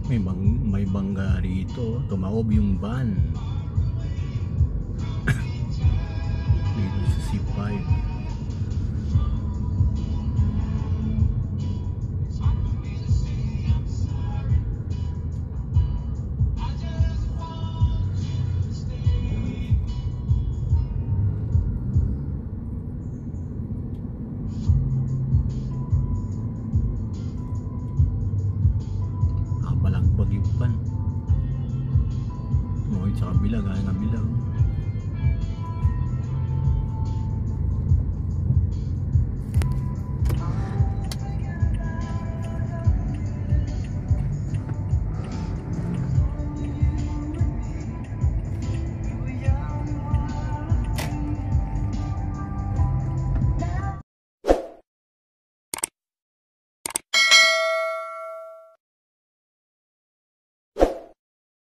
May bangga rito. Tumaob yung van dito sa C5. Balagbag yung van. Tumakit sa kabila gaya ng